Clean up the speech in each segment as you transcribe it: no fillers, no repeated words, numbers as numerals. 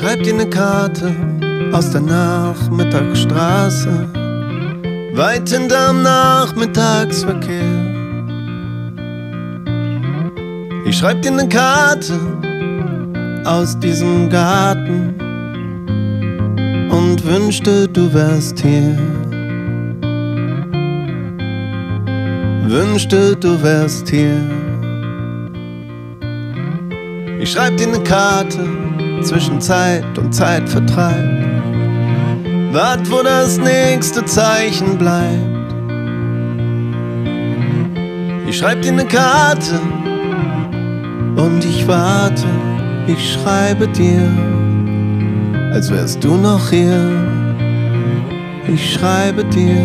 schreib dir ne Karte aus der Nachmittagsstraße, weit hinterm Nachmittagsverkehr. Ich schreib dir ne Karte aus diesem Garten und wünschte, du wärst hier. Wünschte, du wärst hier. Ich schreib dir ne Karte zwischen Zeit und Zeitvertreib, wart, wo das nächste Zeichen bleibt. Ich schreib dir ne Karte und ich warte. Ich schreibe dir, als wärst du noch hier. Ich schreibe dir.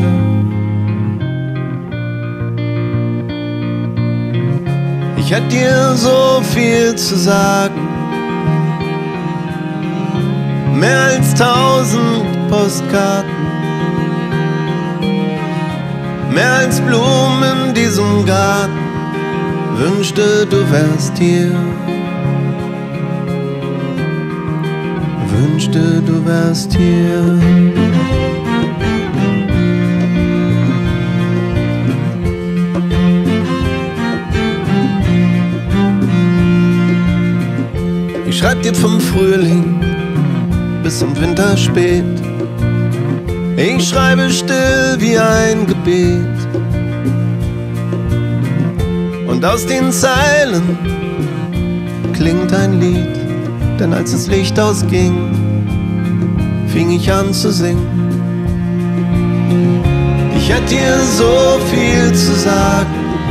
Ich hätte dir so viel zu sagen, mehr als 1000 Postkarten, mehr als Blumen in diesem Garten. Wünschte, du wärst hier. Wünschte, du wärst hier. Ich schreib dir vom Frühling bis zum Winter spät. Ich schreibe still wie ein Gebet. Und aus den Zeilen klingt ein Lied, denn als das Licht ausging, fing ich an zu singen. Ich hätte dir so viel zu sagen,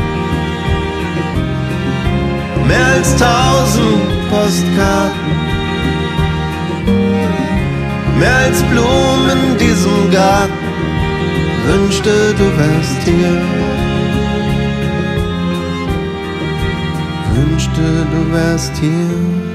mehr als 1000 Postkarten, mehr als Blumen in diesem Garten. Wünschte, du wärst hier. Wünschte, du wärst hier.